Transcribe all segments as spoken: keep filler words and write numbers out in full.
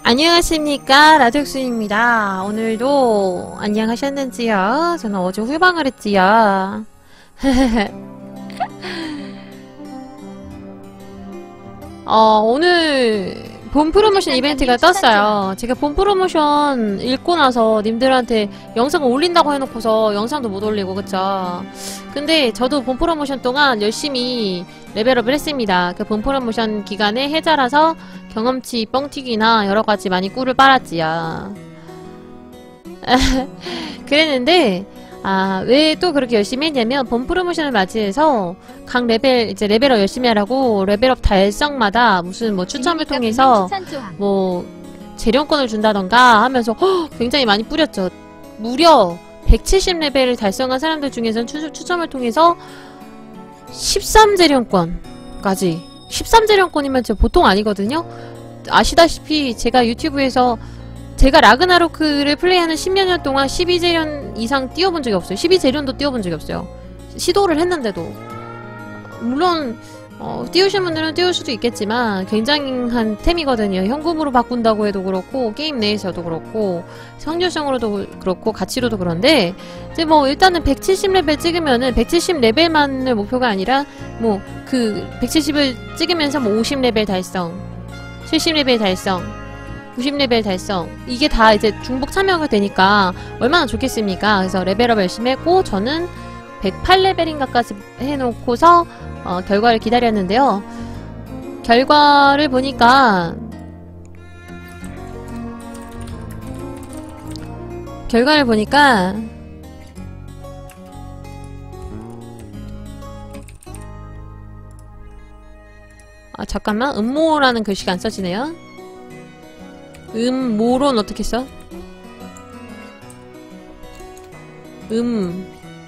안녕하십니까, 라텍스입니다. 오늘도 안녕하셨는지요? 저는 어제 후방을 했지요. 어, 오늘 본 프로모션 이벤트가 떴어요. 제가 본 프로모션 읽고 나서 님들한테 영상을 올린다고 해놓고서 영상도 못 올리고, 그쵸? 근데 저도 본 프로모션 동안 열심히 레벨업을 했습니다. 그 본 프로모션 기간에 해자라서 경험치 뻥튀기나 여러가지 많이 꿀을 빨았지요. 그랬는데 아, 왜 또 그렇게 열심히 했냐면 본 프로모션을 맞이해서 각 레벨 이제 레벨업 열심히 하라고 레벨업 달성마다 무슨 뭐 추첨을 통해서 뭐 재련권을 준다던가 하면서 허, 굉장히 많이 뿌렸죠. 무려 백칠십 레벨을 달성한 사람들 중에선 추, 추첨을 통해서 십삼 재련권까지 십삼 재련권이면 진짜 보통 아니거든요. 아시다시피 제가 유튜브에서 제가 라그나로크를 플레이하는 십여 년 동안 십이 재련 이상 띄워본 적이 없어요. 십이 재련도 띄워본 적이 없어요. 시도를 했는데도. 물론 어, 띄우신 분들은 띄울 수도 있겠지만 굉장한 템이거든요. 현금으로 바꾼다고 해도 그렇고 게임 내에서도 그렇고 확률성으로도 그렇고 가치로도 그런데 이제 뭐 일단은 백칠십 레벨 찍으면은 백칠십 레벨만을 목표가 아니라 뭐 그 백칠십을 찍으면서 뭐 오십 레벨 달성, 칠십 레벨 달성, 구십 레벨 달성 이게 다 이제 중복 참여가 되니까 얼마나 좋겠습니까? 그래서 레벨업 열심히 했고 저는 백팔 레벨인가까지 해놓고서 어, 결과를 기다렸는데요. 결과를 보니까 결과를 보니까 아 잠깐만 음모라는 글씨가 안 써지네요. 음모론 어떻게 써? 음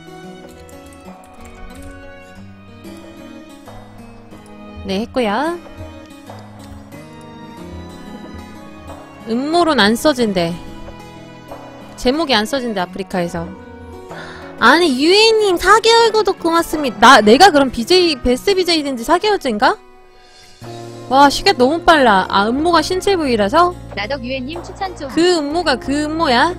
네, 했고요. 음모론 안 써진대. 제목이 안 써진대, 아프리카에서. 아니, 유에이님 사 개월 구독 고맙습니다. 나, 내가 그럼 비제이, 베스트 비제이 된지 사 개월째인가? 와, 시간 너무 빨라. 아, 음모가 신체 부위라서? 나덕 유에이님 추천 좀. 그 음모가 그 음모야?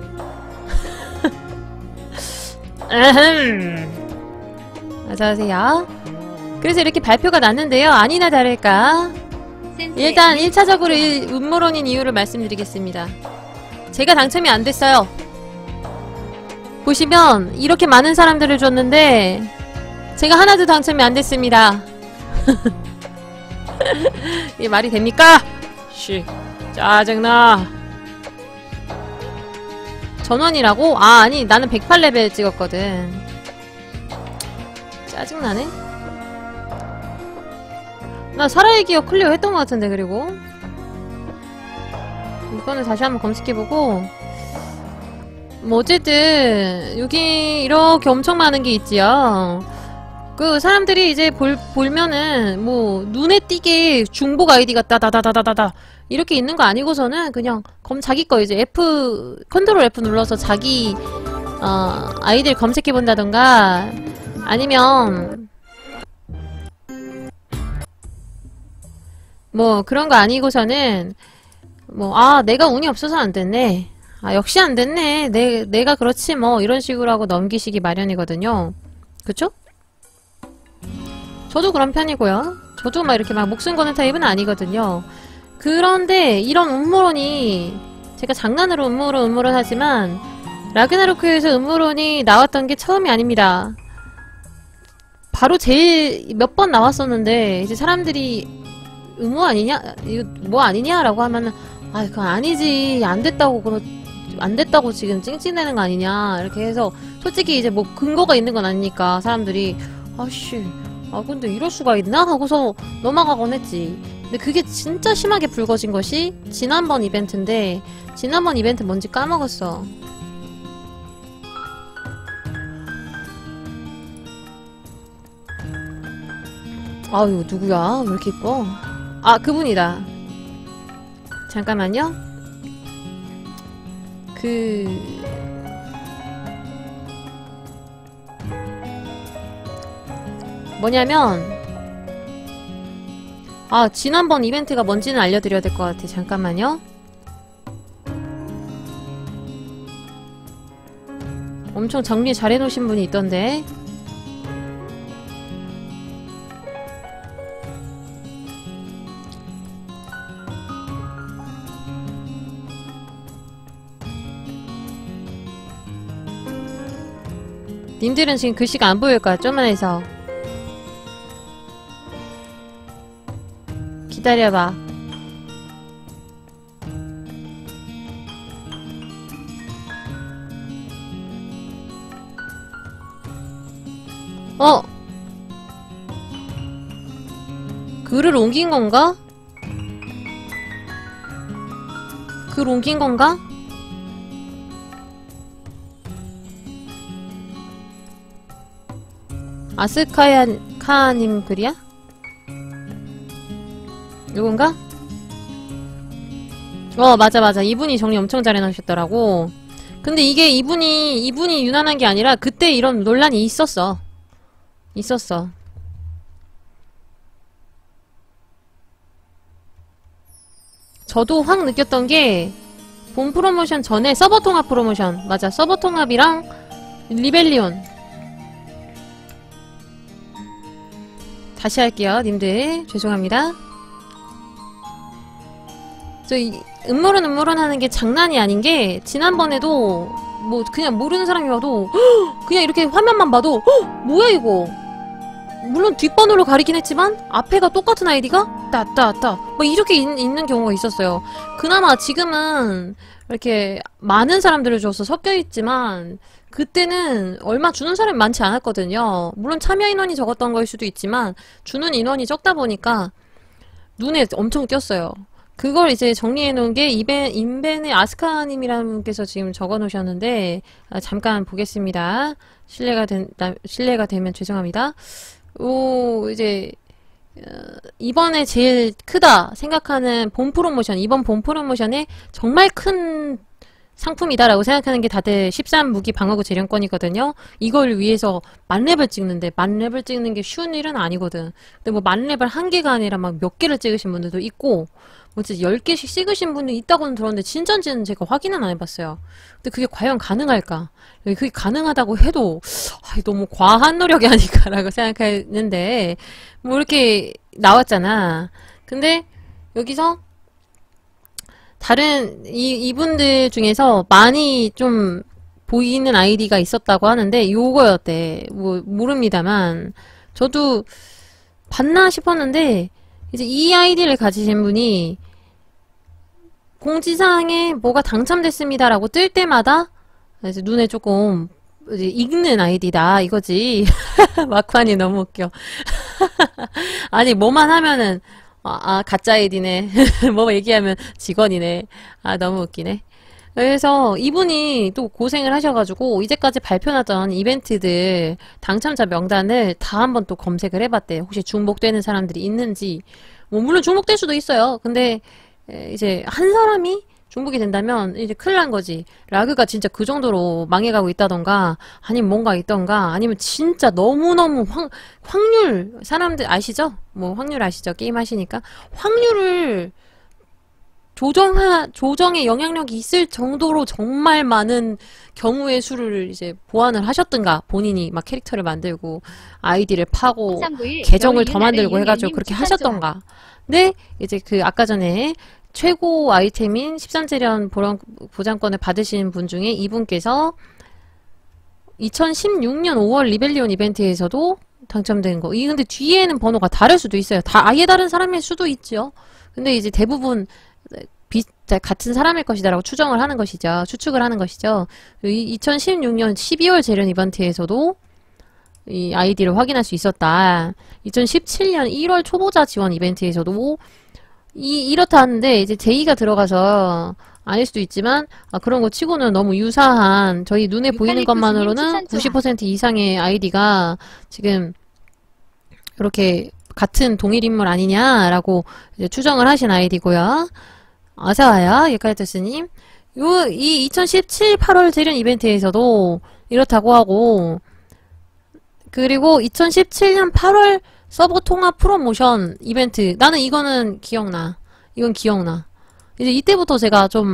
아흠. 어서오세요. 그래서 이렇게 발표가 났는데요. 아니나 다를까 일단 일 차적으로 일, 음모론인 이유를 말씀드리겠습니다. 제가 당첨이 안 됐어요. 보시면 이렇게 많은 사람들을 줬는데 제가 하나도 당첨이 안 됐습니다. 이게 말이 됩니까? 쉬 짜증나. 전원이라고? 아 아니 나는 백팔 레벨 찍었거든. 짜증나네. 나 살아의 기억 클리어 했던 것 같은데. 그리고 이거는 다시 한번 검색해보고 뭐 어쨌든 여기 이렇게 엄청 많은 게 있지요. 그 사람들이 이제 볼, 볼면은 뭐 눈에 띄게 중복 아이디가 따다다다다다다 이렇게 있는 거 아니고서는 그냥 검 자기 거 이제 F 컨트롤 F 눌러서 자기 어 아이디를 검색해본다던가 아니면 뭐 그런 거 아니고서는 뭐 아 내가 운이 없어서 안 됐네, 아 역시 안 됐네, 내, 내가 그렇지 뭐 이런 식으로 하고 넘기시기 마련이거든요. 그쵸? 저도 그런 편이고요. 저도 막 이렇게 막 목숨 거는 타입은 아니거든요. 그런데 이런 음모론이 제가 장난으로 음모론 음모론 하지만 라그나로크에서 음모론이 나왔던 게 처음이 아닙니다. 바로 제일 몇 번 나왔었는데 이제 사람들이 음모 아니냐? 이거 뭐 아니냐? 라고 하면은 아 그건 아니지, 안 됐다고 그러 안 됐다고 지금 찡찡대는 거 아니냐 이렇게 해서 솔직히 이제 뭐 근거가 있는 건 아니니까 사람들이 아씨 아 근데 이럴 수가 있나? 하고서 넘어가곤 했지. 근데 그게 진짜 심하게 불거진 것이 지난번 이벤트인데 지난번 이벤트 뭔지 까먹었어. 아유 누구야? 왜 이렇게 이뻐? 아 그분이다. 잠깐만요. 그... 뭐냐면 아 지난번 이벤트가 뭔지는 알려드려야 될 것 같아. 잠깐만요. 엄청 정리 잘 해놓으신 분이 있던데. 님들은 지금 글씨가 안 보일까요? 좀만 해서 기다려봐. 어? 글을 옮긴 건가? 글 옮긴 건가? 아스카야 카님 글이야? 이건가? 어 맞아 맞아 이분이 정리 엄청 잘 해놓으셨더라고. 근데 이게 이분이 이분이 유난한 게 아니라 그때 이런 논란이 있었어. 있었어. 저도 확 느꼈던 게 본 프로모션 전에 서버 통합 프로모션 맞아 서버 통합이랑 리벨리온 다시 할게요 님들 죄송합니다. 저 이, 음모론 음모론 하는 게 장난이 아닌 게 지난번에도 뭐 그냥 모르는 사람이 와도 헉! 그냥 이렇게 화면만 봐도 헉! 뭐야 이거 물론 뒷번호로 가리긴 했지만 앞에가 똑같은 아이디가 따따따 뭐 이렇게 있, 있는 경우가 있었어요. 그나마 지금은 이렇게 많은 사람들을 줘서 섞여있지만 그때는 얼마 주는 사람이 많지 않았거든요. 물론 참여 인원이 적었던 거일 수도 있지만 주는 인원이 적다 보니까 눈에 엄청 띄었어요. 그걸 이제 정리해놓은 게 이벤, 인벤의 아스카님이라는 분께서 지금 적어놓으셨는데 아, 잠깐 보겠습니다. 실례가 된, 실례가 되면 죄송합니다. 오 이제 어, 이번에 제일 크다 생각하는 본 프로모션 이번 본 프로모션에 정말 큰 상품이다라고 생각하는 게 다들 십삼 무기 방어구 재련권이거든요. 이걸 위해서 만렙을 찍는데 만렙을 찍는 게 쉬운 일은 아니거든. 근데 뭐 만렙을 한 개가 아니라 막 몇 개를 찍으신 분들도 있고 뭐 진짜 열 개씩 찍으신 분도 있다고는 들었는데 진짠지는 제가 확인은 안 해봤어요. 근데 그게 과연 가능할까? 그게 가능하다고 해도 아, 너무 과한 노력이 아닐까라고 생각했는데 뭐 이렇게 나왔잖아. 근데 여기서 다른 이, 이분들 중에서 많이 좀 보이는 아이디가 있었다고 하는데 요거였대. 뭐 모릅니다만 저도 봤나 싶었는데 이제 이 아이디를 가지신 분이 공지사항에 뭐가 당첨됐습니다라고 뜰 때마다 이제 눈에 조금 이제 읽는 아이디다 이거지. 막판이 너무 웃겨. 아니 뭐만 하면은 아, 아 가짜 아이디네. 뭐 얘기하면 직원이네. 아 너무 웃기네. 그래서 이분이 또 고생을 하셔가지고 이제까지 발표나던 이벤트들 당첨자 명단을 다 한번 또 검색을 해봤대요. 혹시 중복되는 사람들이 있는지. 뭐 물론 중복될 수도 있어요. 근데 이제 한 사람이 중복이 된다면 이제 큰일 난 거지. 라그가 진짜 그 정도로 망해가고 있다던가 아니면 뭔가 있던가 아니면 진짜 너무너무 확, 확률 사람들 아시죠? 뭐 확률 아시죠? 게임 하시니까 확률을 조정하, 조정의 영향력이 있을 정도로 정말 많은 경우의 수를 이제 보완을 하셨던가 본인이 막 캐릭터를 만들고 아이디를 파고 계정을 더 만들고 해가지고 그렇게 하셨던가. 근데 이제 그 아까 전에 최고 아이템인 십삼 재련 보장권을 받으신 분 중에 이분께서 이천십육 년 오월 리벨리온 이벤트에서도 당첨된 거. 이 근데 뒤에는 번호가 다를 수도 있어요. 다 아예 다른 사람일 수도 있죠. 근데 이제 대부분 비, 같은 사람일 것이다라고 추정을 하는 것이죠. 추측을 하는 것이죠. 이천십육 년 십이월 재련 이벤트에서도 이 아이디를 확인할 수 있었다. 이천십칠 년 일월 초보자 지원 이벤트에서도 이, 이렇다 하는데, 이제 제이가 들어가서 아닐 수도 있지만, 아, 그런 거 치고는 너무 유사한, 저희 눈에 보이는 것만으로는 구십 퍼센트 이상의 아이디가 지금, 이렇게 같은 동일 인물 아니냐라고 이제 추정을 하신 아이디고요. 어서와요, 유카리토스님. 요, 이 이천십칠 팔월 재련 이벤트에서도 이렇다고 하고, 그리고 이천십칠 년 팔월 서버 통합 프로모션 이벤트. 나는 이거는 기억나. 이건 기억나. 이제 이때부터 제가 좀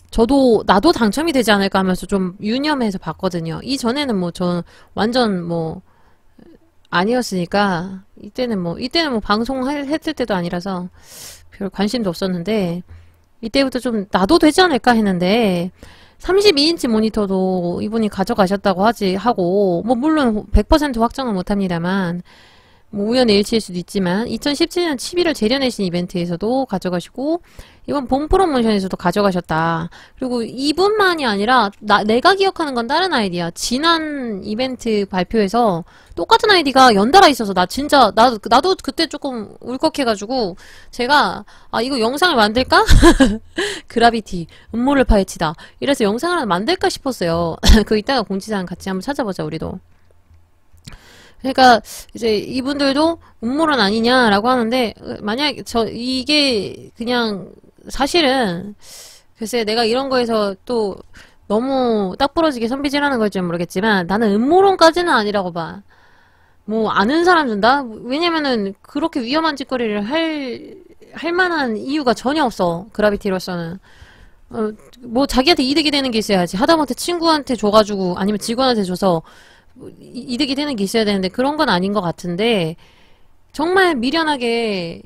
저도 나도 당첨이 되지 않을까 하면서 좀 유념해서 봤거든요. 이전에는 뭐 저 완전 뭐 아니었으니까 이때는 뭐 이때는 뭐 방송했을 때도 아니라서 별 관심도 없었는데 이때부터 좀 나도 되지 않을까 했는데 삼십이 인치 모니터도 이분이 가져가셨다고 하지 하고 뭐 물론 백 퍼센트 확정은 못합니다만 뭐 우연의 일치일 수도 있지만 이천십칠 년 십일월 재련의신 이벤트에서도 가져가시고 이번 본 프로모션에서도 가져가셨다. 그리고 이분만이 아니라 나, 내가 기억하는 건 다른 아이디야. 지난 이벤트 발표에서 똑같은 아이디가 연달아 있어서 나 진짜 나도 나도 그때 조금 울컥해가지고 제가 아 이거 영상을 만들까? 그라비티 음모를 파헤치다. 이래서 영상을 하나 만들까 싶었어요. 그 이따가 공지사항 같이 한번 찾아보자 우리도. 그러니까 이제 이분들도 음모론 아니냐라고 하는데 만약 저 이게 그냥 사실은 글쎄 내가 이런 거에서 또 너무 딱 부러지게 선비질하는 걸지 모르겠지만 나는 음모론까지는 아니라고 봐. 뭐 아는 사람 준다? 왜냐면은 그렇게 위험한 짓거리를 할, 할 만한 이유가 전혀 없어. 그라비티로서는. 어, 뭐 자기한테 이득이 되는 게 있어야지. 하다못해 친구한테 줘가지고 아니면 직원한테 줘서 이득이 되는 게 있어야 되는데 그런 건 아닌 것 같은데 정말 미련하게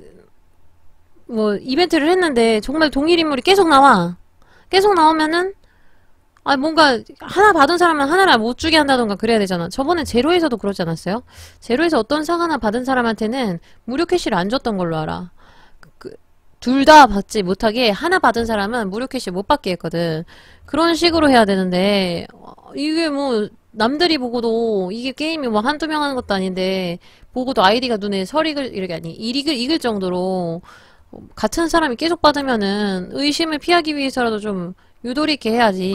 뭐 이벤트를 했는데 정말 동일 인물이 계속 나와. 계속 나오면은 아 뭔가 하나 받은 사람은 하나를 못 주게 한다던가 그래야 되잖아. 저번에 제로에서도 그러지 않았어요? 제로에서 어떤 상 하나 받은 사람한테는 무료 캐시를 안 줬던 걸로 알아. 그, 둘 다 받지 못하게 하나 받은 사람은 무료 캐시 못 받게 했거든. 그런 식으로 해야 되는데 어, 이게 뭐 남들이 보고도 이게 게임이 뭐 한두 명 하는 것도 아닌데 보고도 아이디가 눈에 설익을 이렇게 아니 일익을 익을 정도로 같은 사람이 계속 받으면은 의심을 피하기 위해서라도 좀 유도리 있게 해야지.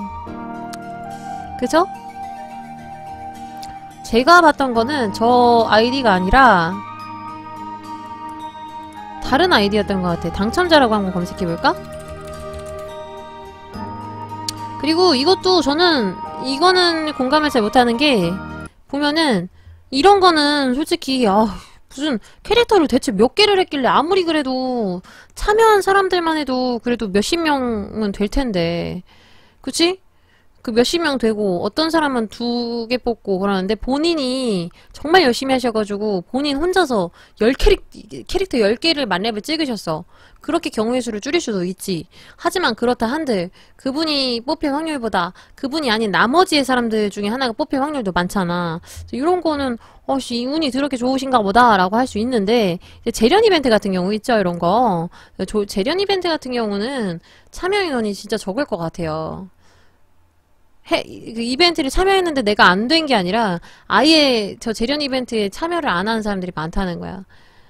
그죠? 제가 봤던 거는 저 아이디가 아니라 다른 아이디였던 것 같아. 당첨자라고 한번 검색해볼까? 그리고 이것도 저는 이거는 공감을 잘 못하는 게 보면은 이런 거는 솔직히 아 무슨 캐릭터를 대체 몇 개를 했길래 아무리 그래도 참여한 사람들만 해도 그래도 몇십 명은 될 텐데 그치? 그 몇십 명 되고 어떤 사람은 두 개 뽑고 그러는데 본인이 정말 열심히 하셔가지고 본인 혼자서 열 캐릭, 캐릭터 열 개를 만렙을 찍으셨어. 그렇게 경우의 수를 줄일 수도 있지. 하지만 그렇다 한들 그분이 뽑힐 확률보다 그분이 아닌 나머지의 사람들 중에 하나가 뽑힐 확률도 많잖아. 이런 거는 어씨 운이 그렇게 좋으신가 보다 라고 할 수 있는데 재련 이벤트 같은 경우 있죠. 이런 거 재련 이벤트 같은 경우는 참여 인원이 진짜 적을 것 같아요. 해, 그 이벤트를 참여했는데 내가 안 된 게 아니라 아예 저 재련 이벤트에 참여를 안 하는 사람들이 많다는 거야.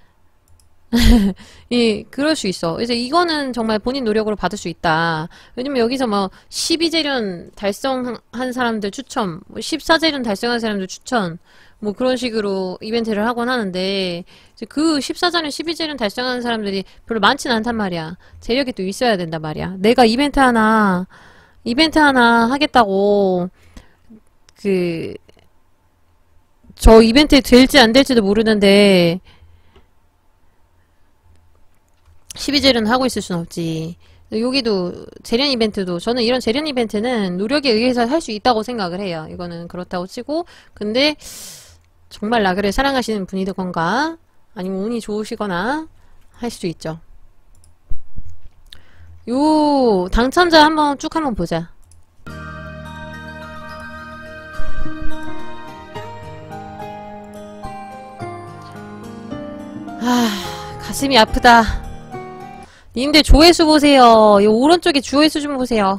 예, 그럴 수 있어. 이제 이거는 정말 본인 노력으로 받을 수 있다. 왜냐면 여기서 뭐 십이 재련 달성한 사람들 추천, 뭐 십사 재련 달성한 사람들 추천, 뭐 그런 식으로 이벤트를 하곤 하는데 이제 그 십사 재련, 십이 재련 달성한 사람들이 별로 많진 않단 말이야. 재력이 또 있어야 된단 말이야. 내가 이벤트 하나 이벤트 하나 하겠다고 그 저 이벤트에 될지 안 될지도 모르는데 십이 재련 하고 있을 순 없지. 여기도 재련 이벤트도 저는 이런 재련 이벤트는 노력에 의해서 할 수 있다고 생각을 해요. 이거는 그렇다고 치고 근데 정말 라그를 사랑하시는 분이건가 아니면 운이 좋으시거나 할 수도 있죠. 요 당첨자 한번 쭉 한번 보자. 아 가슴이 아프다. 님들 조회수 보세요. 이 오른쪽에 조회수 좀 보세요.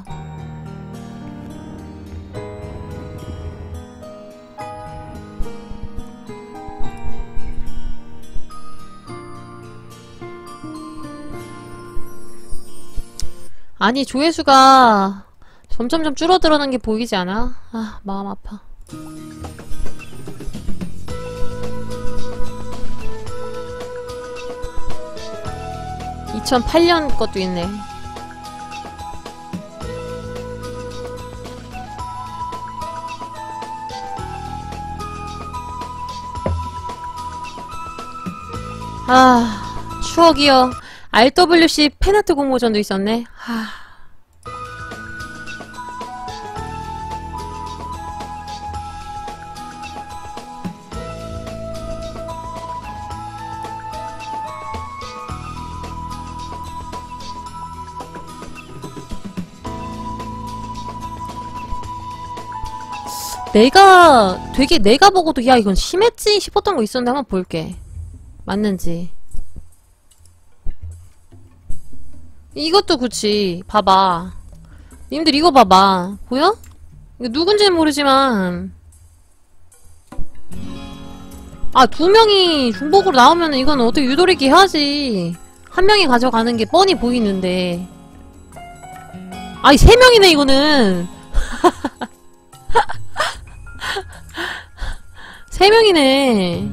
아니 조회수가 점점점 줄어들어가는 게 보이지 않아? 아 마음 아파. 이천팔 년 것도 있네. 아 추억이요. 알더블유씨 팬아트 공모전도 있었네. 하... 내가 되게 내가 보고도 야 이건 심했지 싶었던 거 있었는데 한번 볼게. 맞는지. 이것도 그치. 봐봐. 님들 이거 봐봐. 보여? 이거 누군지는 모르지만 아, 두 명이 중복으로 나오면 이건 어떻게 유도리기 해야지. 한 명이 가져가는 게 뻔히 보이는데. 아이, 세 명이네, 이거는. 세 명이네.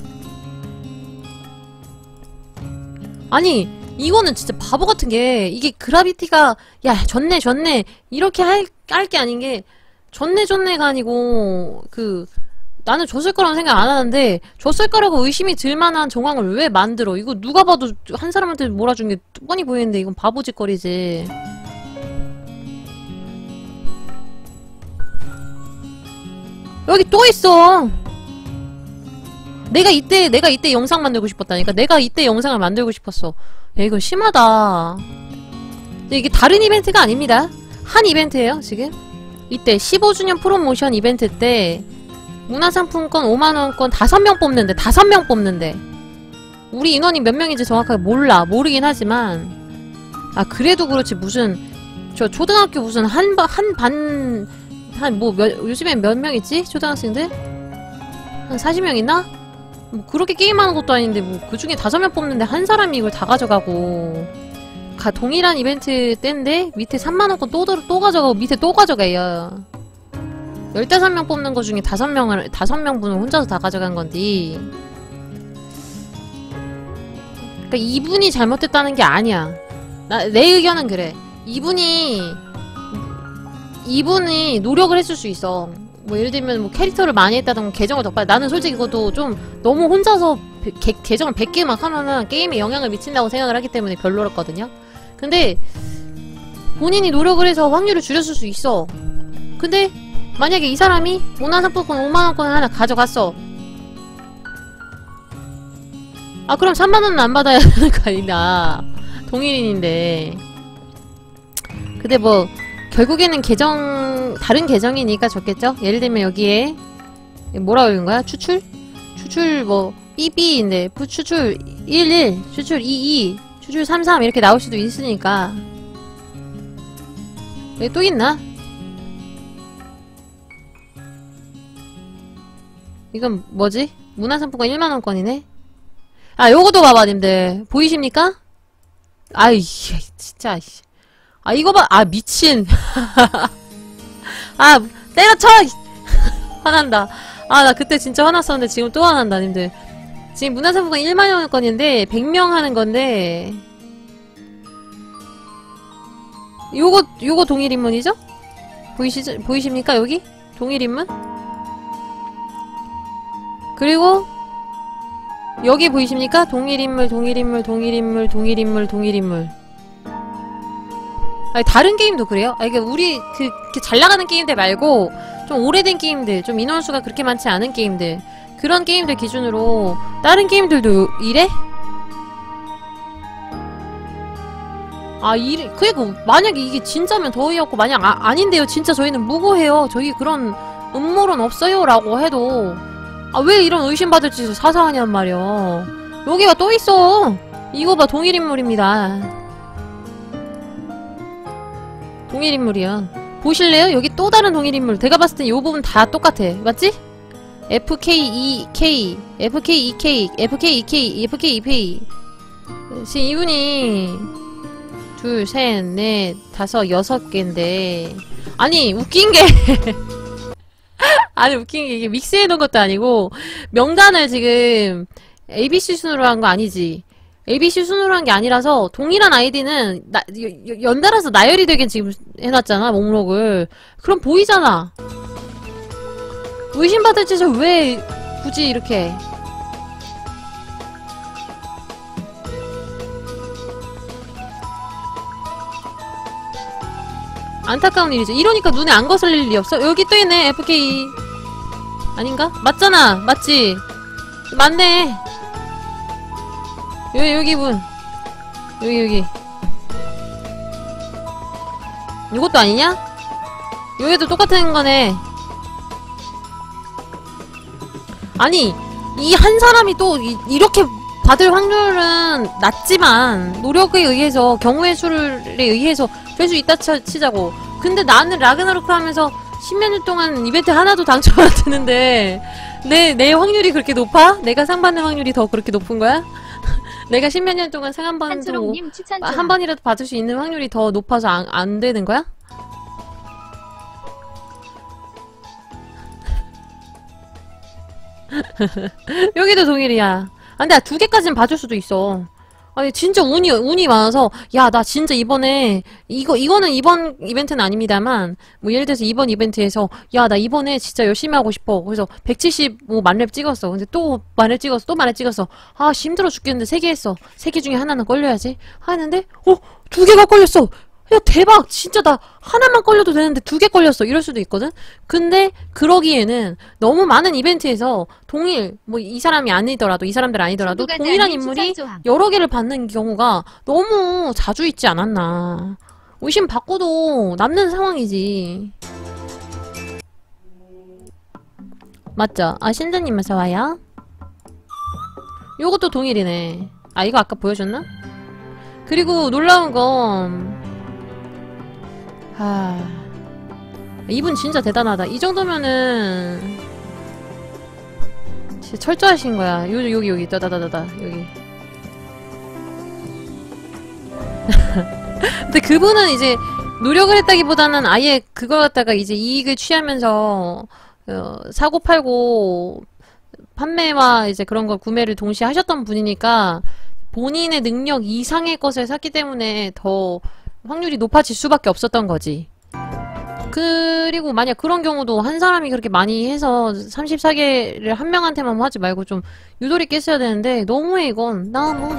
아니, 이거는 진짜 바보 같은 게, 이게 그라비티가, 야, 졌네, 졌네. 이렇게 할, 할 게 아닌 게, 졌네, 졌네가 아니고, 그, 나는 줬을 거라는 생각 안 하는데 줬을 거라고 의심이 들 만한 정황을 왜 만들어? 이거 누가 봐도 한 사람한테 몰아준 게 뻔히 보이는데 이건 바보짓거리지. 여기 또 있어. 내가 이때 내가 이때 영상 만들고 싶었다니까. 내가 이때 영상을 만들고 싶었어. 야 이거 심하다. 이게 다른 이벤트가 아닙니다. 한 이벤트예요 지금. 이때 십오 주년 프로모션 이벤트 때 문화상품권 오만 원권 다섯 명 뽑는데 다섯 명 뽑는데 우리 인원이 몇 명인지 정확하게 몰라. 모르긴 하지만 아 그래도 그렇지 무슨 저 초등학교 무슨 한 반 한 반 한 뭐 몇 요즘엔 몇 명 있지? 초등학생들? 한 사십 명 있나? 뭐 그렇게 게임하는 것도 아닌데 뭐 그중에 다섯 명 뽑는데 한 사람이 이걸 다 가져가고 가 동일한 이벤트 때인데 밑에 삼만 원권 또, 또 가져가고 밑에 또 가져가요. 열다섯 명 뽑는 거 중에 다섯 명을, 다섯 명분을 혼자서 다 가져간 건데. 그니까 이분이 잘못했다는 게 아니야. 나, 내 의견은 그래. 이분이, 이분이 노력을 했을 수 있어. 뭐 예를 들면 뭐 캐릭터를 많이 했다던가 계정을 더 빨리. 나는 솔직히 그것도 좀 너무 혼자서 개, 계정을 백 개 막 하면은 게임에 영향을 미친다고 생각을 하기 때문에 별로였거든요. 근데 본인이 노력을 해서 확률을 줄였을 수 있어. 근데 만약에 이 사람이 문화상품권 오만 원권을 하나 가져갔어. 아 그럼 삼만 원은 안 받아야 되는 거 아니냐. 동일인인데. 근데 뭐 결국에는 계정 다른 계정이니까 좋겠죠? 예를 들면 여기에 뭐라 그러는 거야? 추출? 추출 뭐 삐삐인데 추출 일일, 추출 이이, 추출 삼삼 이렇게 나올 수도 있으니까. 여기 또 있나? 이건 뭐지? 문화상품권 일만 원권이네? 아, 요거도 봐봐, 님들. 보이십니까? 아이, 진짜, 아, 이거 봐. 아, 미친. 아, 때려쳐! 화난다. 아, 나 그때 진짜 화났었는데 지금 또 화난다, 님들. 지금 문화상품권 일만 원권인데, 백 명 하는 건데, 요거, 요거 동일인물이죠? 보이시죠? 보이십니까, 여기? 동일인물? 그리고 여기 보이십니까? 동일인물, 동일인물, 동일인물, 동일인물, 동일인물. 아니, 다른 게임도 그래요? 아, 이게 우리 그, 그 잘 나가는 게임들 말고 좀 오래된 게임들, 좀 인원수가 그렇게 많지 않은 게임들 그런 게임들 기준으로 다른 게임들도 이래? 아, 이래. 그리고 만약에 이게 진짜면 더 어이없고 만약 아, 아닌데요. 진짜 저희는 무고해요. 저희 그런 음모론 없어요. 라고 해도 아, 왜 이런 의심받을 짓을 사서 하냔 말이야. 여기가 또 있어. 이거 봐, 동일인물입니다. 동일인물이야. 보실래요? 여기 또 다른 동일인물. 제가 봤을 땐 이 부분 다 똑같아. 맞지? 에프케이이케이, 에프케이이케이, 에프케이이케이, 에프케이이케이. 지금 이분이 둘, 셋, 넷, 다섯, 여섯 개인데 아니, 웃긴 게 아니 웃긴 게 이게 믹스해놓은 것도 아니고 명단을 지금 에이비씨 순으로 한 거 아니지. 에이비씨 순으로 한 게 아니라서 동일한 아이디는 나, 여, 연달아서 나열이 되게 지금 해놨잖아 목록을. 그럼 보이잖아. 의심받을 짓을 왜 굳이 이렇게. 안타까운 일이죠. 이러니까 눈에 안 거슬릴 일이 없어. 여기 또 있네. 에프케이 아닌가? 맞잖아. 맞지? 맞네. 여기 여기 분 여기 여기 이것도 아니냐? 여기도 똑같은 거네. 아니 이 한 사람이 또 이, 이렇게 받을 확률은 낮지만 노력에 의해서 경우의 수에 의해서 될 수 있다 치, 치자고. 근데 나는 라그나로크 하면서 십몇 년 동안 이벤트 하나도 당첨 안 되는데 내, 내 확률이 그렇게 높아? 내가 상 받는 확률이 더 그렇게 높은 거야? 내가 십몇 년 동안 상 한 번 주고 한 번이라도 받을 수 있는 확률이 더 높아서 안, 안 되는 거야? 여기도 동일이야. 아, 근데 두 개까지는 봐줄 수도 있어. 아니 진짜 운이 운이 많아서 야 나 진짜 이번에 이거 이거는 이번 이벤트는 아닙니다만 뭐 예를 들어서 이번 이벤트에서 야 나 이번에 진짜 열심히 하고 싶어. 그래서 백칠십오 만렙 찍었어. 근데 또 만렙 찍었어. 또 만렙 찍었어. 아 힘들어 죽겠는데 세 개 했어. 세 개 중에 하나는 걸려야지 하는데 어 두 개가 걸렸어. 야 대박 진짜 나 하나만 걸려도 되는데 두 개 걸렸어 이럴 수도 있거든. 근데 그러기에는 너무 많은 이벤트에서 동일 뭐 이 사람이 아니더라도 이 사람들 아니더라도 동일한 인물이 여러 개를 받는 경우가 너무 자주 있지 않았나. 의심 받고도 남는 상황이지. 맞죠? 아 신드님 어서와요. 요것도 동일이네. 아 이거 아까 보여줬나? 그리고 놀라운 건 하... 이분 진짜 대단하다. 이 정도면은 진짜 철저하신 거야. 요, 여기 여기 따다다다다 여기. 근데 그분은 이제 노력을 했다기보다는 아예 그걸 갖다가 이제 이익을 취하면서 어, 사고 팔고 판매와 이제 그런 걸 구매를 동시에 하셨던 분이니까 본인의 능력 이상의 것을 샀기 때문에 더 확률이 높아질 수밖에 없었던 거지. 그리고 만약 그런 경우도 한 사람이 그렇게 많이 해서 삼십사 개를 한 명한테만 하지 말고 좀 유도리 있게 써야 되는데 너무해. 이건 너무해.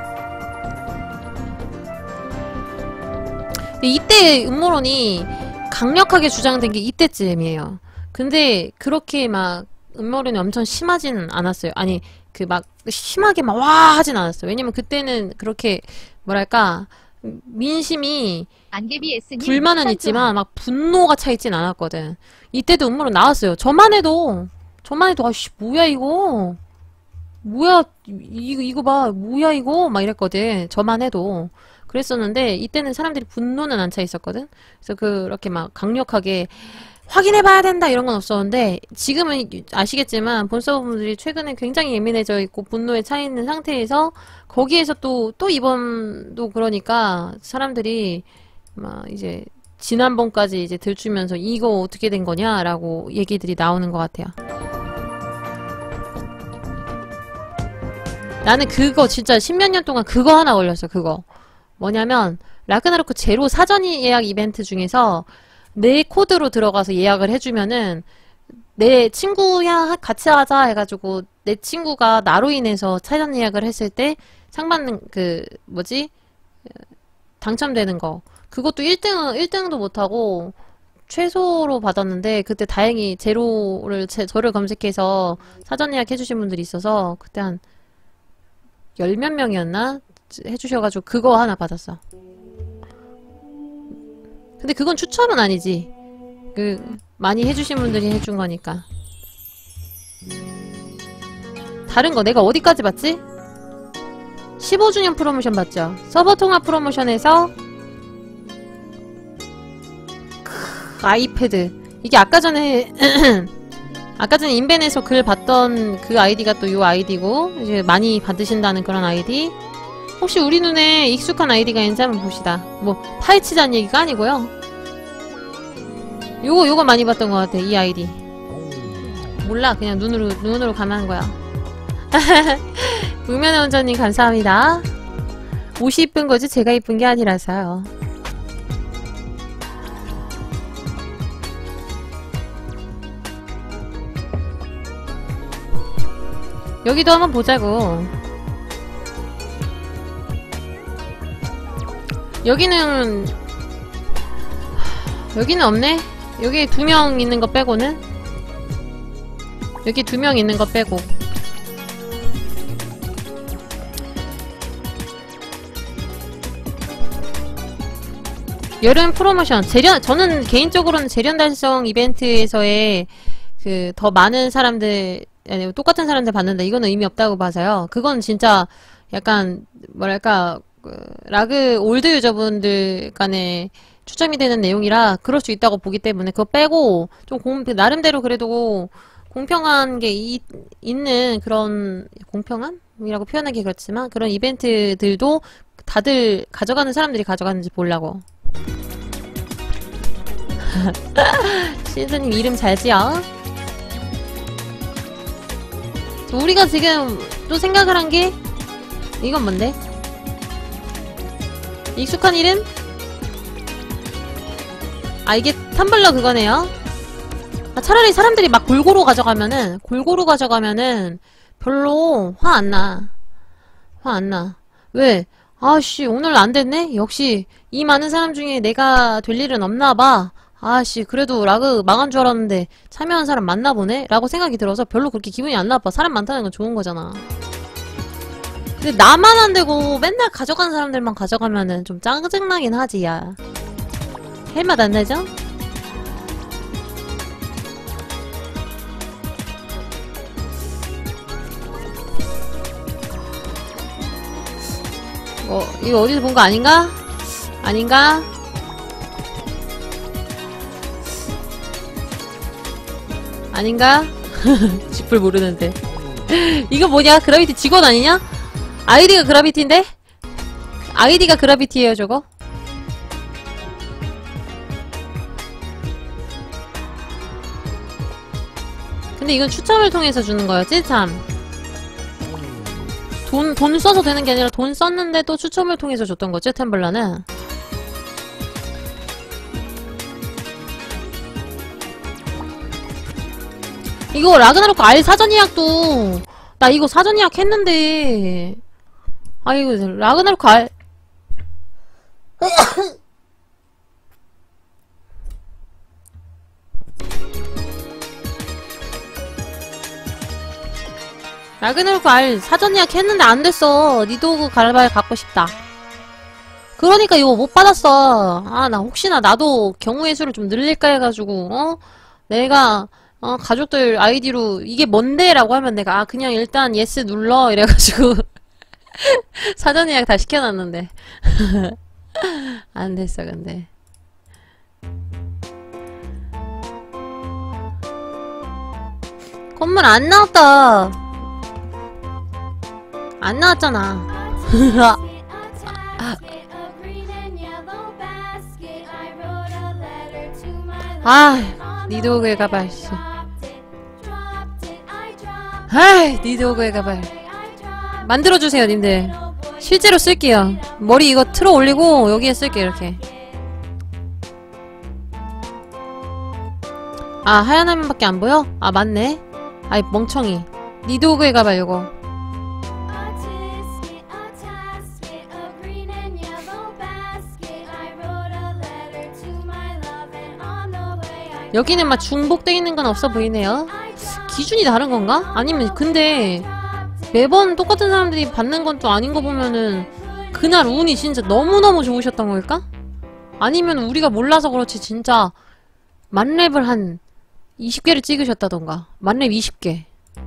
이때 음모론이 강력하게 주장된 게 이때쯤이에요. 근데 그렇게 막 음모론이 엄청 심하지는 않았어요. 아니 그 막 심하게 막 와 하진 않았어요. 왜냐면 그때는 그렇게 뭐랄까 민심이 불만은 있지만 막 분노가 차있진 않았거든. 이때도 음모론 나왔어요. 저만 해도 저만 해도 아씨 뭐야 이거 뭐야 이거 이거 봐 뭐야 이거 막 이랬거든. 저만 해도 그랬었는데 이때는 사람들이 분노는 안 차 있었거든. 그래서 그렇게 막 강력하게 확인해봐야 된다 이런 건 없었는데 지금은 아시겠지만 본서버분들이 최근에 굉장히 예민해져 있고 분노에 차 있는 상태에서 거기에서 또, 또 이번도 그러니까 사람들이 막 이제 지난번까지 이제 들추면서 이거 어떻게 된 거냐라고 얘기들이 나오는 것 같아요. 나는 그거 진짜 십몇 년 동안 그거 하나 걸렸어. 그거 뭐냐면 라그나로크 제로 사전 예약 이벤트 중에서 내 코드로 들어가서 예약을 해주면은 내 친구야 같이 하자 해가지고 내 친구가 나로 인해서 사전 예약을 했을 때 상받는 그 뭐지 당첨되는 거 그것도 일 등 일 등도 못하고 최소로 받았는데 그때 다행히 제로를 제, 저를 검색해서 사전 예약 해주신 분들이 있어서 그때 한 열 몇 명이었나 해주셔가지고 그거 하나 받았어. 근데 그건 추첨은 아니지. 그 많이 해주신 분들이 해준 거니까. 다른 거 내가 어디까지 봤지? 십오 주년 프로모션 봤죠? 서버 통합 프로모션에서 크, 아이패드 이게 아까 전에 아까 전에 인벤에서 글 봤던 그 아이디가 또 요 아이디고 이제 많이 받으신다는 그런 아이디. 혹시 우리 눈에 익숙한 아이디가 있는지 한번 봅시다. 뭐 파헤치자는 얘기가 아니고요. 요거 요거 많이 봤던 것 같아. 이 아이디 몰라. 그냥 눈으로 눈으로 감안한 거야. 북면의 원전님 감사합니다. 옷이 이쁜 거지 제가 이쁜 게 아니라서요. 여기도 한번 보자고. 여기는 여기는 없네. 여기 두 명 있는 거 빼고는 여기 두 명 있는 거 빼고 여름 프로모션 재련 저는 개인적으로는 재련 달성 이벤트에서의 그 더 많은 사람들 아니, 똑같은 사람들 받는다. 이거는 의미 없다고 봐서요. 그건 진짜 약간 뭐랄까 그, 라그 올드 유저분들 간에 추첨이 되는 내용이라 그럴 수 있다고 보기 때문에 그거 빼고 좀 공, 나름대로 그래도 공평한 게 이, 있는 그런 공평함이라고 표현하기 그렇지만 그런 이벤트들도 다들 가져가는 사람들이 가져가는지 보려고. 시즈님 이름 잘 지어. 우리가 지금 또 생각을 한 게 이건 뭔데? 익숙한 이름? 아 이게 텀블러 그거네요. 아, 차라리 사람들이 막 골고루 가져가면은 골고루 가져가면은 별로 화 안 나. 화 안 나. 왜? 아씨 오늘 안 됐네? 역시 이 많은 사람 중에 내가 될 일은 없나봐. 아씨 그래도 라그 망한 줄 알았는데 참여한 사람 많나 보네? 라고 생각이 들어서 별로 그렇게 기분이 안 나빠. 사람 많다는 건 좋은 거잖아. 근데 나만 안 되고 맨날 가져가는 사람들만 가져가면은 좀 짜증나긴 하지 야. 헬맛 안 나죠? 어, 이거 어디서 본 거 아닌가? 아닌가? 아닌가? 쥐뿔 모르는데. 이거 뭐냐? 그라비티 직원 아니냐? 아이디가 그라비티인데? 아이디가 그라비티예요 저거? 근데 이건 추첨을 통해서 주는 거였지 참. 돈, 돈 써서 되는 게 아니라 돈 썼는데도 추첨을 통해서 줬던 거지 템블러는. 이거 라그나로크 알 사전 예약도 나 이거 사전 예약 했는데 아 이거 라그나로크 알 라그나로크 알 사전 예약 했는데 안 됐어. 니도그 가르발 갖고 싶다. 그러니까 이거 못 받았어. 아 나 혹시나 나도 경우의 수를 좀 늘릴까 해가지고 어 내가 어, 가족들 아이디로 이게 뭔데? 라고 하면 내가 아 그냥 일단 예스 눌러 이래가지고 사전 예약 다 시켜놨는데 안 됐어 근데. 건물 안 나왔다. 안 나왔잖아. 아 니도그에 가봐 씨. 아이 니도그에 가봐. 만들어주세요 님들. 실제로 쓸게요. 머리 이거 틀어 올리고 여기에 쓸게요 이렇게. 아 하얀 화면밖에 안 보여? 아 맞네. 아이 멍청이. 니도그에 가봐 이거. 여기는 막 중복돼 있는 건 없어 보이네요. 기준이 다른 건가? 아니면 근데 매번 똑같은 사람들이 받는 건 또 아닌 거 보면은 그날 운이 진짜 너무너무 좋으셨던 걸까? 아니면 우리가 몰라서 그렇지 진짜 만렙을 한 이십 개를 찍으셨다던가. 만렙 이십 개.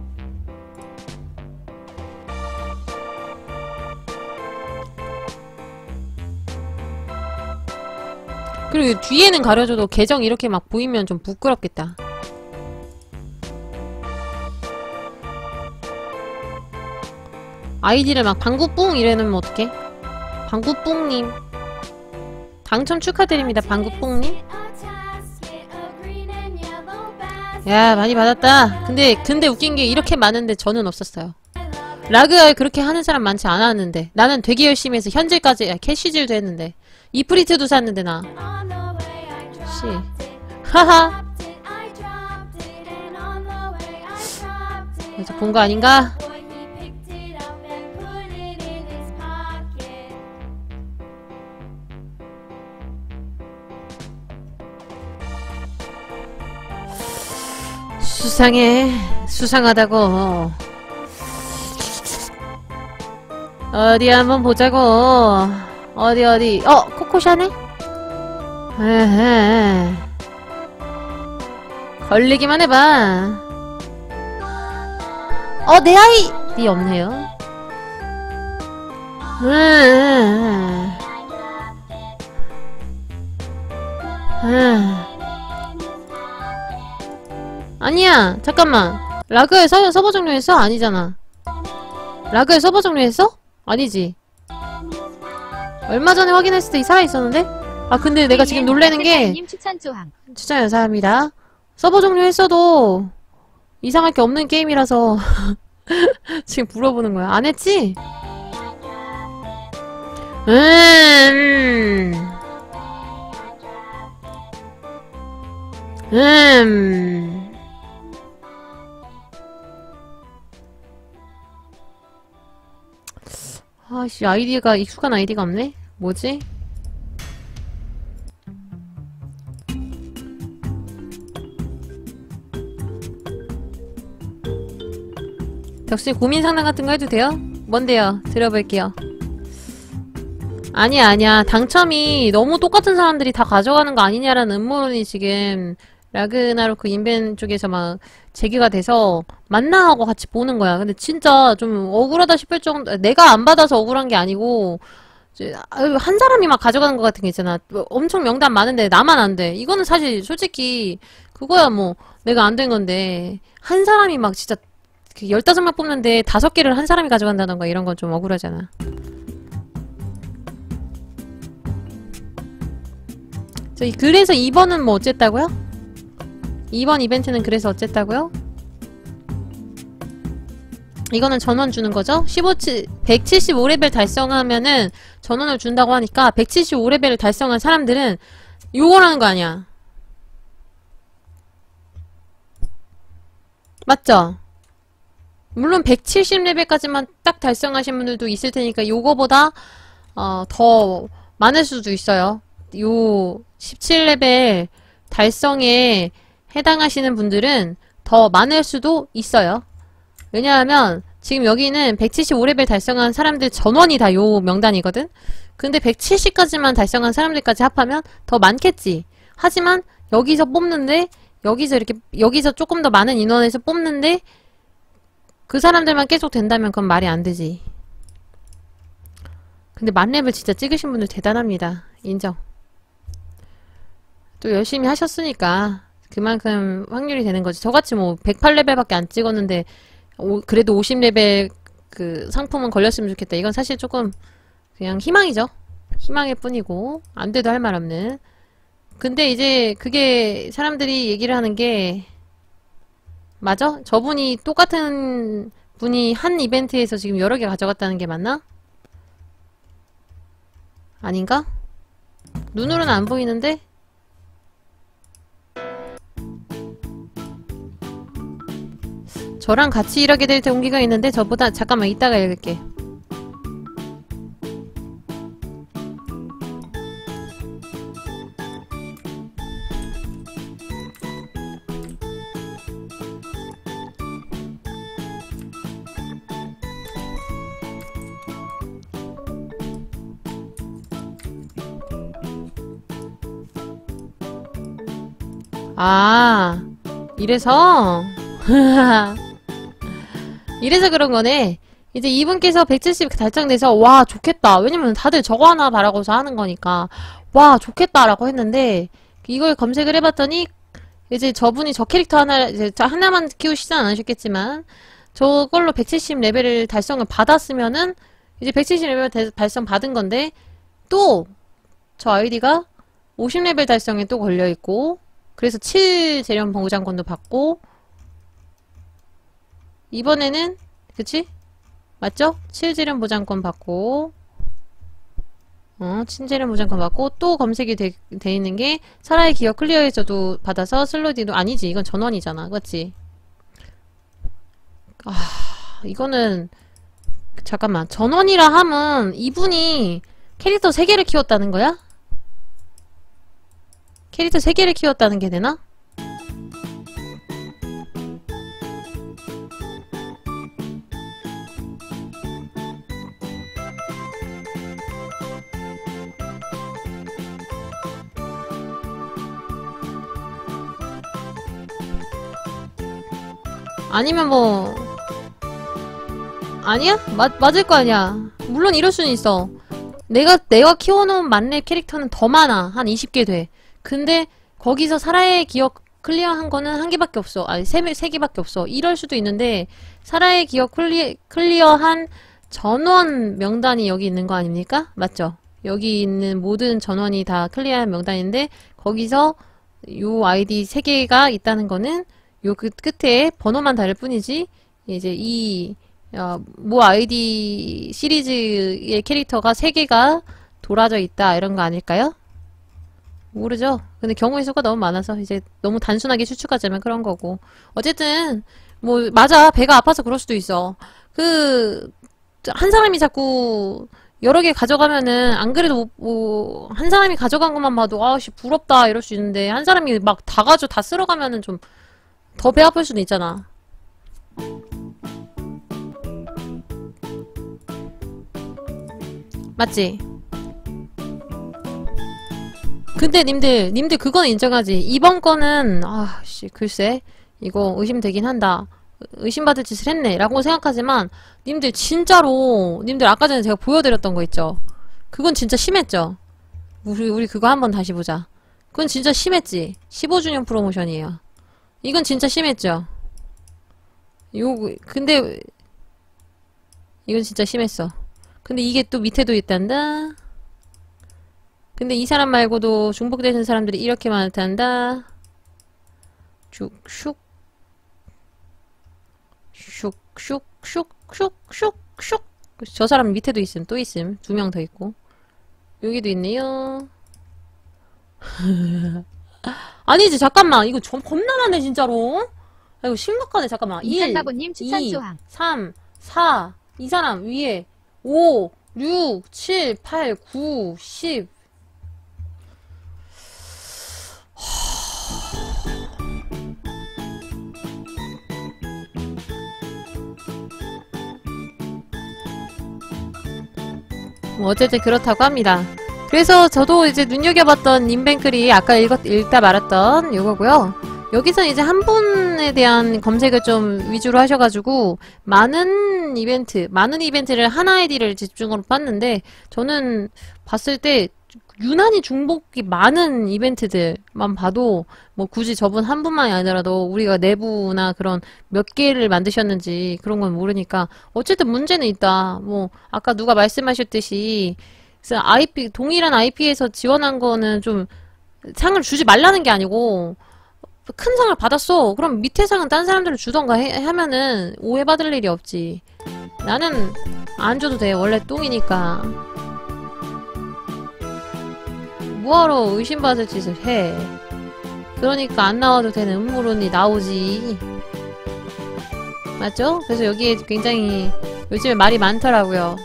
그리고 뒤에는 가려줘도 계정 이렇게 막 보이면 좀 부끄럽겠다. 아이디를 막 방구뿡 이래놓으면 어떡해? 방구뿡님 당첨 축하드립니다. 방구뿡님. 야 많이 받았다. 근데 근데 웃긴게 이렇게 많은데 저는 없었어요. 라그알 그렇게 하는 사람 많지 않았는데 나는 되게 열심히 해서 현질까지 야, 캐시질도 했는데 이프리트도 샀는데 나 씨 하하 본 거 아닌가? 수상해. 수상하다고. 어디 한번 보자고. 어디 어디. 어 코코샤네? 에헤. 걸리기만 해봐. 어, 내 아이디 없네요. 음, 음. 아니야, 잠깐만. 라그에 서, 서버 종료했어? 아니잖아. 라그에 서버 종료했어? 아니지. 얼마 전에 확인했을 때 살아있었는데? 아, 근데 내가 지금 놀래는 게, 추천 감사합니다. 서버 종료했어도 이상할 게 없는 게임이라서 지금 물어보는 거야. 안 했지? 음. 음. 아씨, 아이디가 익숙한 아이디가 없네? 뭐지? 역시 고민 상담 같은 거 해도 돼요? 뭔데요? 들어볼게요. 아니야, 아니야. 당첨이 너무 똑같은 사람들이 다 가져가는 거 아니냐라는 음모론이 지금 라그나로크 인벤 쪽에서 막 제기가 돼서 맞나 하고 같이 보는 거야. 근데 진짜 좀 억울하다 싶을 정도, 내가 안 받아서 억울한 게 아니고 한 사람이 막 가져가는 것 같은 게 있잖아. 엄청 명단 많은데 나만 안 돼. 이거는 사실 솔직히 그거야 뭐 내가 안 된 건데 한 사람이 막 진짜 열다섯 명 뽑는데 다섯 개를 한 사람이 가져간다던가 이런 건 좀 억울하잖아. 저희 그래서 이 번은 뭐 어쨌다고요? 이번 이벤트는 그래서 어쨌다고요? 이거는 전원 주는 거죠? 십오, 백칠십오 레벨 달성하면은 전원을 준다고 하니까 백칠십오 레벨을 달성한 사람들은 요거라는 거 아니야. 맞죠? 물론 백칠십 레벨까지만 딱 달성하신 분들도 있을 테니까 요거보다 어, 더 많을 수도 있어요. 요 십칠 레벨 달성에 해당하시는 분들은 더 많을 수도 있어요. 왜냐하면 지금 여기는 백칠십오 레벨 달성한 사람들 전원이 다 요 명단이거든? 근데 백칠십까지만 달성한 사람들까지 합하면 더 많겠지. 하지만 여기서 뽑는데 여기서 이렇게 여기서 조금 더 많은 인원에서 뽑는데 그 사람들만 계속 된다면 그건 말이 안 되지. 근데 만렙을 진짜 찍으신 분들 대단합니다. 인정. 또 열심히 하셨으니까 그만큼 확률이 되는 거지. 저같이 뭐 백팔 레벨밖에 안 찍었는데 오, 그래도 오십 레벨 그 상품은 걸렸으면 좋겠다. 이건 사실 조금 그냥 희망이죠. 희망일 뿐이고 안 돼도 할 말 없는. 근데 이제 그게 사람들이 얘기를 하는 게 맞아? 저분이 똑같은 분이 한 이벤트에서 지금 여러 개 가져갔다는 게 맞나? 아닌가? 눈으로는 안 보이는데? 저랑 같이 일하게 될 동기가 있는데 저보다 잠깐만 이따가 읽을게. 아, 이래서? 이래서 그런 거네. 이제 이분께서 백칠십 달성돼서 와 좋겠다. 왜냐면 다들 저거 하나 바라고서 하는 거니까 와 좋겠다라고 했는데 이걸 검색을 해봤더니 이제 저분이 저 캐릭터 하나 이제 하나만 키우시진 않으셨겠지만 저걸로 백칠십 레벨을 달성을 받았으면은 이제 백칠십 레벨 달성 받은 건데 또 저 아이디가 오십 레벨 달성에 또 걸려있고 그래서 칠 재련 보장권도 받고 이번에는 그치? 맞죠? 칠 재련 보장권 받고 어, 칠 재련 보장권 받고 또 검색이 돼, 돼 있는 게 사라의 기억 클리어에서도 받아서 슬로디도 아니지. 이건 전원이잖아. 그치? 아, 이거는 잠깐만. 전원이라 함은 이분이 캐릭터 세 개를 키웠다는 거야? 캐릭터 세 개를 키웠다는 게 되나? 아니면 뭐 아니야? 맞, 맞을 거 아니야. 물론 이럴 수는 있어. 내가, 내가 키워놓은 만렙 캐릭터는 더 많아. 한 이십 개 돼. 근데, 거기서 사라의 기억 클리어한 거는 한 개밖에 없어. 아니, 세, 세 개밖에 없어. 이럴 수도 있는데, 사라의 기억 클리, 클리어한 전원 명단이 여기 있는 거 아닙니까? 맞죠? 여기 있는 모든 전원이 다 클리어한 명단인데, 거기서 요 아이디 세 개가 있다는 거는, 요 그 끝에 번호만 다를 뿐이지, 이제 이, 어, 모 아이디 시리즈의 캐릭터가 세 개가 돌아져 있다, 이런 거 아닐까요? 모르죠? 근데 경우의 수가 너무 많아서 이제 너무 단순하게 추측하자면 그런 거고. 어쨌든, 뭐, 맞아. 배가 아파서 그럴 수도 있어. 그, 한 사람이 자꾸 여러 개 가져가면은, 안 그래도 뭐, 한 사람이 가져간 것만 봐도, 아우씨, 부럽다, 이럴 수 있는데, 한 사람이 막 다 가져, 다 쓸어가면은 좀, 더 배 아플 수도 있잖아. 맞지? 근데 님들, 님들 그건 인정하지. 이번 거는, 아, 씨, 글쎄. 이거 의심되긴 한다. 의심받을 짓을 했네. 라고 생각하지만, 님들 진짜로, 님들 아까 전에 제가 보여드렸던 거 있죠? 그건 진짜 심했죠? 우리, 우리 그거 한번 다시 보자. 그건 진짜 심했지? 십오 주년 프로모션이에요. 이건 진짜 심했죠? 요, 근데, 이건 진짜 심했어. 근데 이게 또 밑에도 있단다? 근데 이 사람 말고도 중복되는 사람들이 이렇게 많단다. 슉, 슉. 슉, 슉, 슉, 슉, 슉, 슉. 저 사람 밑에도 있음. 또 있음. 두 명 더 있고. 여기도 있네요. 아니지, 잠깐만. 이거 좀 겁나 많네, 진짜로. 아, 이거 심각하네, 잠깐만. 일, 이, 삼, 사. 이 사람 위에 오, 육, 칠, 팔, 구, 십. 뭐 어쨌든 그렇다고 합니다. 그래서 저도 이제 눈여겨봤던 인벤클이 아까 읽었, 읽다 말았던 요거고요. 여기서 이제 한 분에 대한 검색을 좀 위주로 하셔가지고 많은 이벤트, 많은 이벤트를 한 아이디를 집중으로 봤는데 저는 봤을 때 유난히 중복이 많은 이벤트들만 봐도 뭐 굳이 저분 한 분만이 아니더라도 우리가 내부나 그런 몇 개를 만드셨는지 그런 건 모르니까 어쨌든 문제는 있다. 뭐 아까 누가 말씀하셨듯이 그래서 아이피 동일한 아이피에서 지원한 거는 좀 상을 주지 말라는 게 아니고 큰 상을 받았어. 그럼 밑에 상은 딴 사람들을 주던가 해, 하면은 오해받을 일이 없지. 나는 안 줘도 돼. 원래 똥이니까. 뭐하러 의심받을 짓을 해. 그러니까 안 나와도 되는 음모론이 나오지. 맞죠? 그래서 여기에 굉장히 요즘에 말이 많더라고요.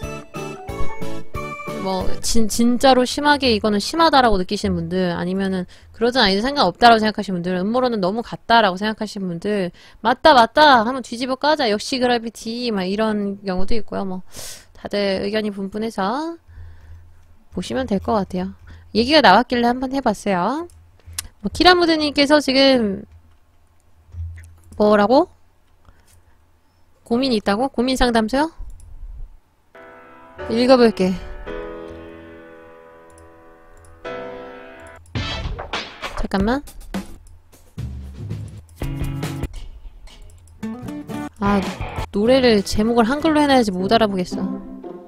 뭐 진, 진짜로 심하게 이거는 심하다라고 느끼시는 분들 아니면은 그러진 아니도 상관없다라고 생각하시는 분들 음모론은 너무 같다라고 생각하시는 분들 맞다 맞다 하면 뒤집어 까자 역시 그래비티 막 이런 경우도 있고요. 뭐 다들 의견이 분분해서 보시면 될 것 같아요. 얘기가 나왔길래 한번 해봤어요. 뭐 키라무드님께서 지금 뭐라고? 고민이 있다고? 고민 상담소요? 읽어볼게. 잠깐만. 아, 노래를 제목을 한글로 해놔야지 못 알아보겠어.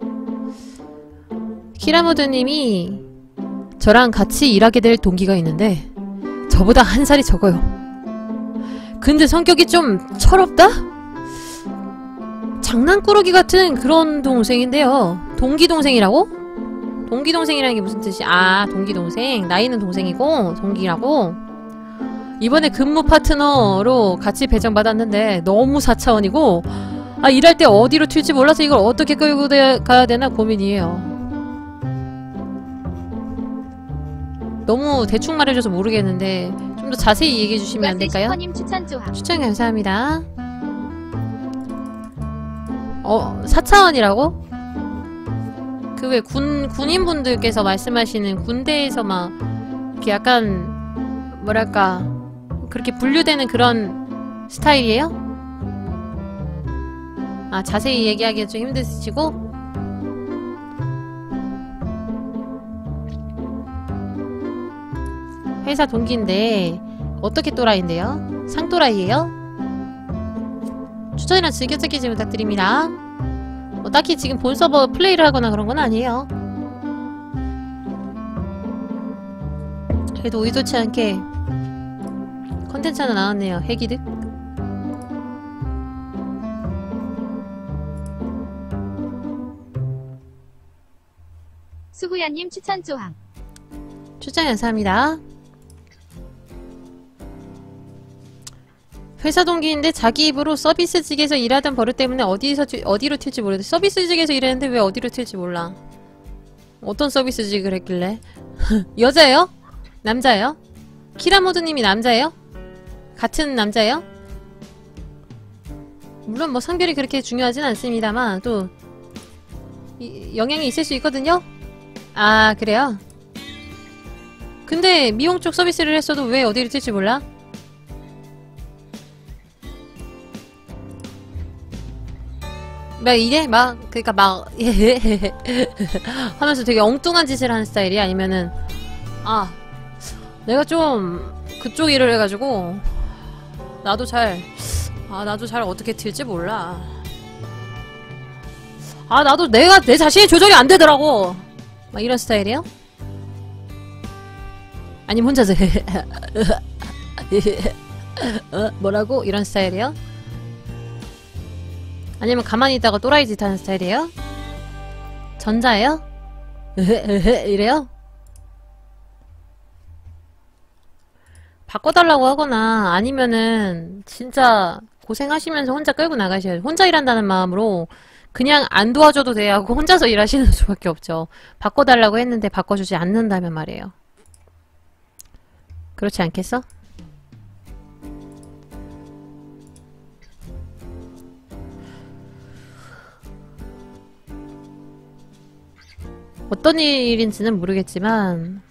키라무드님이 저랑 같이 일하게 될 동기가 있는데 저보다 한 살이 적어요. 근데 성격이 좀 철없다? 장난꾸러기 같은 그런 동생인데요. 동기동생이라고? 동기동생이라는 게 무슨 뜻이? 아, 동기동생. 나이는 동생이고 동기라고? 이번에 근무 파트너로 같이 배정받았는데 너무 사 차원이고 아, 일할 때 어디로 튈지 몰라서 이걸 어떻게 끌고 가야 되나 고민이에요. 너무 대충 말해줘서 모르겠는데 좀 더 자세히 얘기해주시면 안 될까요? 추천, 추천 감사합니다. 어, 사 차원이라고? 그 왜 군, 군인분들께서 말씀하시는 군대에서 막 이렇게 약간 뭐랄까 그렇게 분류되는 그런 스타일이에요? 아, 자세히 얘기하기가 좀 힘드시고? 회사 동기인데 어떻게 또라이인데요? 상또라이예요? 추천이랑 즐겨찾기 좀 부탁드립니다. 뭐 딱히 지금 본 서버 플레이를 하거나 그런 건 아니에요. 그래도 의도치 않게 컨텐츠 하나 나왔네요. 핵이득. 수구야님 추천 조항. 추천 감사합니다. 회사 동기인데 자기 입으로 서비스직에서 일하던 버릇 때문에 어디서 어디로 튈지 모르겠어. 서비스직에서 일했는데 왜 어디로 튈지 몰라. 어떤 서비스직을 했길래? 여자예요? 남자예요? 키라모드님이 남자예요? 같은 남자예요? 물론 뭐 성별이 그렇게 중요하진 않습니다만 또 이, 영향이 있을 수 있거든요? 아 그래요? 근데 미용 쪽 서비스를 했어도 왜 어디로 튈지 몰라? 막 이래? 막 그니까 막 하면서 되게 엉뚱한 짓을 하는 스타일이 아니면은 아 내가 좀 그쪽 일을 해가지고 나도 잘 아 나도 잘 어떻게 튈지 몰라. 아 나도 내가 내 자신이 조절이 안 되더라고. 막 이런 스타일이에요? 아니면 혼자서 어? 뭐라고? 이런 스타일이에요? 아니면 가만히 있다가 또라이 짓 하는 스타일이에요? 전자예요? 이래요? 바꿔달라고 하거나 아니면은 진짜 고생하시면서 혼자 끌고 나가셔야 돼요. 혼자 일한다는 마음으로 그냥 안 도와줘도 돼 하고 혼자서 일하시는 수밖에 없죠. 바꿔달라고 했는데 바꿔주지 않는다면 말이에요. 그렇지 않겠어? 어떤 일인지는 모르겠지만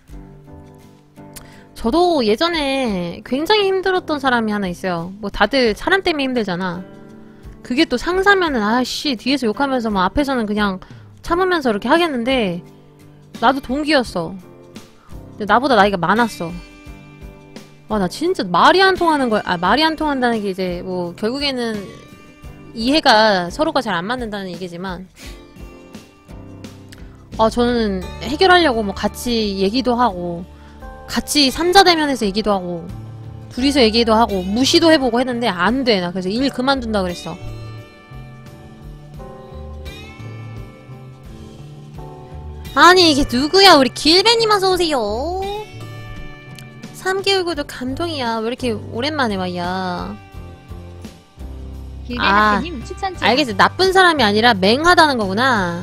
저도 예전에 굉장히 힘들었던 사람이 하나 있어요. 뭐 다들 사람 때문에 힘들잖아. 그게 또 상사면은 아씨 뒤에서 욕하면서 뭐 앞에서는 그냥 참으면서 이렇게 하겠는데 나도 동기였어. 근데 나보다 나이가 많았어. 와 나 진짜 말이 안 통하는 거야. 아 말이 안 통한다는 게 이제 뭐 결국에는 이해가 서로가 잘 안 맞는다는 얘기지만 아 저는 해결하려고 뭐 같이 얘기도 하고 같이 삼자대면에서 얘기도 하고 둘이서 얘기도 하고 무시도 해보고 했는데 안 돼. 나 그래서 일 그만둔다 그랬어. 아니 이게 누구야? 우리 길배님 어서오세요. 삼 개월 구독 감동이야. 왜 이렇게 오랜만에 와야. 길배님 추천 조항. 알겠어. 나쁜 사람이 아니라 맹하다는 거구나.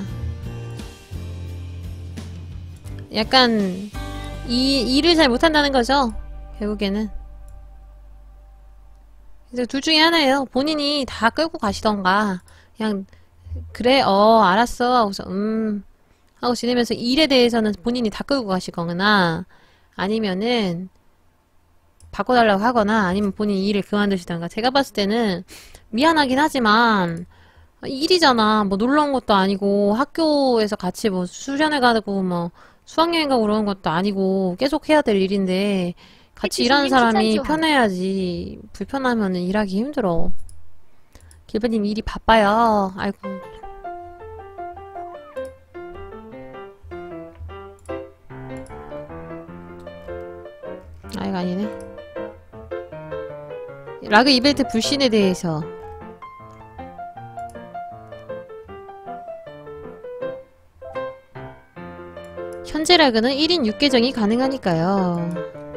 약간 이 일을 잘 못한다는 거죠. 결국에는. 그래서 둘 중에 하나예요. 본인이 다 끌고 가시던가 그냥 그래 어 알았어 하고서 음 하고 지내면서 일에 대해서는 본인이 다 끌고 가시거나 아니면은 바꿔달라고 하거나 아니면 본인이 일을 그만두시던가. 제가 봤을 때는 미안하긴 하지만 일이잖아. 뭐 놀러 온 것도 아니고 학교에서 같이 뭐 수련회 가고 뭐 수학여행 가고 그러는 것도 아니고 계속 해야 될 일인데 같이 일하는 사람이 편해야지. 불편하면은 일하기 힘들어. 길배님 일이 바빠요. 아이고. 아이가 아니네. 라그 이벤트 불신에 대해서 현재 라그는 일 인 육 계정이 가능하니까요.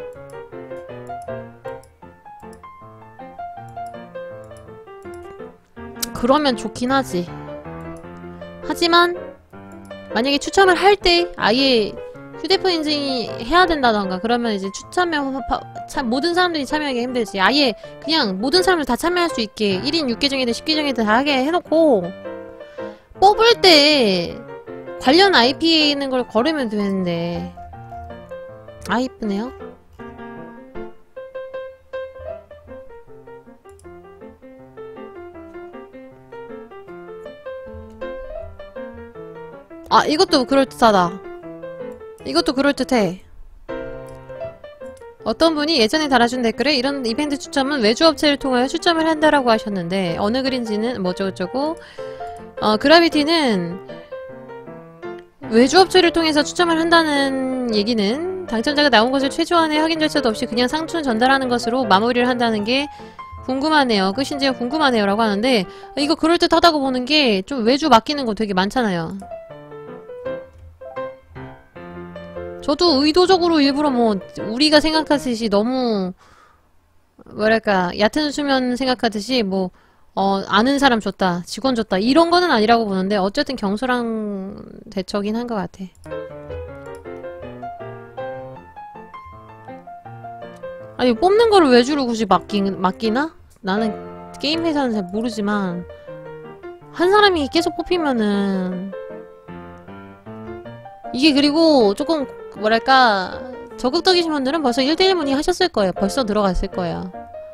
그러면 좋긴 하지. 하지만 만약에 추첨을 할 때 아예 휴대폰 인증이 해야 된다던가 그러면 이제 추첨에 참 모든 사람들이 참여하기 힘들지. 아예 그냥 모든 사람들 다 참여할 수 있게 일 인 육 계정이든 십 계정이든 다 하게 해놓고 뽑을 때 관련 아이피에 있는 걸 걸으면 되는데. 아 이쁘네요. 아, 이것도 그럴듯하다. 이것도 그럴듯해. 어떤 분이 예전에 달아준 댓글에 이런 이벤트 추첨은 외주업체를 통하여 추첨을 한다라고 하셨는데, 어느 글인지는 뭐저쩌고 어, 그라비티는 외주업체를 통해서 추첨을 한다는 얘기는 당첨자가 나온 것을 최소한의 확인 절차도 없이 그냥 상품 전달하는 것으로 마무리를 한다는 게 궁금하네요. 끝인지요? 궁금하네요. 라고 하는데, 이거 그럴듯하다고 보는 게 좀 외주 맡기는 거 되게 많잖아요. 저도 의도적으로 일부러 뭐 우리가 생각하듯이 너무 뭐랄까 얕은 수면 생각하듯이 뭐 어, 아는 사람 줬다, 직원 줬다 이런 거는 아니라고 보는데 어쨌든 경솔한 대처긴 한 것 같아. 아니 뽑는 거를 외주로 굳이 맡기, 맡기나? 나는 게임 회사는 잘 모르지만 한 사람이 계속 뽑히면은 이게 그리고 조금 뭐랄까 적극적이신 분들은 벌써 일 대일 문의 하셨을 거예요. 벌써 들어갔을 거예요.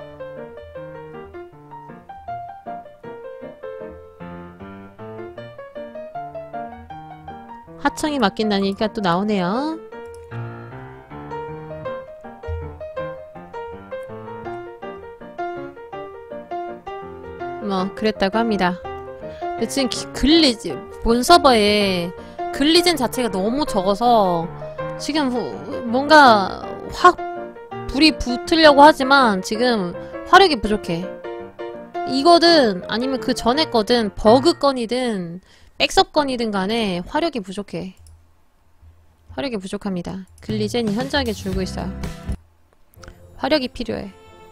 하청이 맡긴다니까 또 나오네요. 뭐 그랬다고 합니다. 근데 지금 기, 글리지 본 서버에 글리젠 자체가 너무 적어서 지금 뭔가 확 불이 붙으려고 하지만 지금 화력이 부족해. 이거든 아니면 그 전에 거든 버그 건이든 백섭 건이든 간에 화력이 부족해. 화력이 부족합니다. 글리젠이 현저하게 줄고 있어요. 화력이 필요해.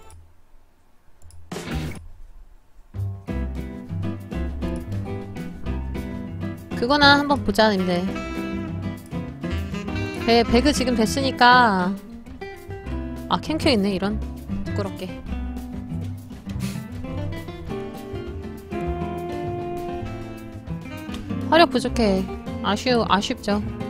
그거나 한번 보자, 님들. 배, 배그 지금 됐으니까. 아, 캠 켜있네, 이런. 부끄럽게. 화력 부족해. 아쉬우, 아쉽죠.